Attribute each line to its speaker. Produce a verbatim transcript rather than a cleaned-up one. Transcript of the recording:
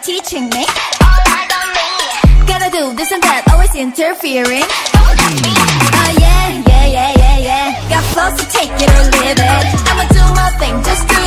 Speaker 1: teaching me. All eyes on me. Gotta do this and that, always interfering. Don't touch me. Oh yeah, yeah, yeah, yeah, yeah. Got flows to take it or leave it. I'ma do my thing, just do